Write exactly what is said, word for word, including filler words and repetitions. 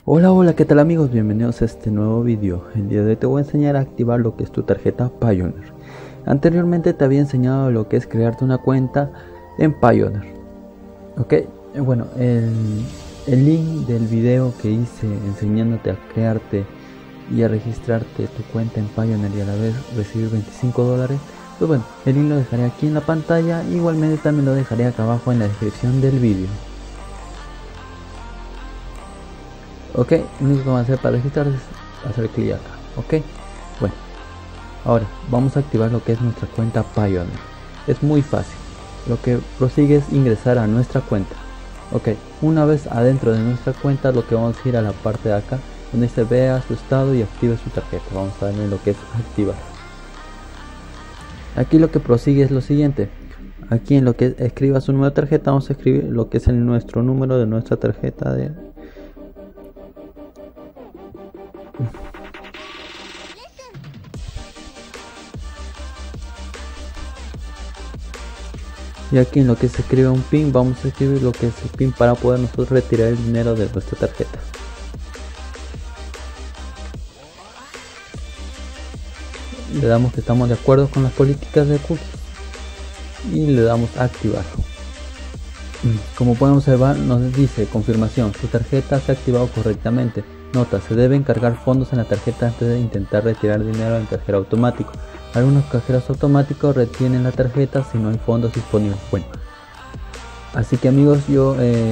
Hola, hola, ¿qué tal amigos? Bienvenidos a este nuevo vídeo. El día de hoy te voy a enseñar a activar lo que es tu tarjeta Payoneer. Anteriormente te había enseñado lo que es crearte una cuenta en Payoneer. Ok, bueno, el, el link del video que hice enseñándote a crearte y a registrarte tu cuenta en Payoneer y a la vez recibir veinticinco dólares, pues bueno, el link lo dejaré aquí en la pantalla. Igualmente también lo dejaré acá abajo en la descripción del vídeo. Ok, lo único que vamos a hacer para registrar es hacer clic acá. Ok, bueno, ahora vamos a activar lo que es nuestra cuenta Payoneer. Es muy fácil. Lo que prosigue es ingresar a nuestra cuenta. Ok, una vez adentro de nuestra cuenta, lo que vamos a ir a la parte de acá donde se vea su estado y active su tarjeta. Vamos a darle lo que es activar. Aquí lo que prosigue es lo siguiente. Aquí en lo que escriba su número de tarjeta, vamos a escribir lo que es el nuestro número de nuestra tarjeta de y aquí en lo que se escribe un pin, vamos a escribir lo que es el pin para poder nosotros retirar el dinero de nuestra tarjeta. Le damos que estamos de acuerdo con las políticas de cookies y le damos a activar. Como pueden observar, nos dice confirmación, su tarjeta se ha activado correctamente. Nota, se deben cargar fondos en la tarjeta antes de intentar retirar dinero en cajero automático. Algunos cajeros automáticos retienen la tarjeta si no hay fondos disponibles. Bueno, así que amigos, yo eh,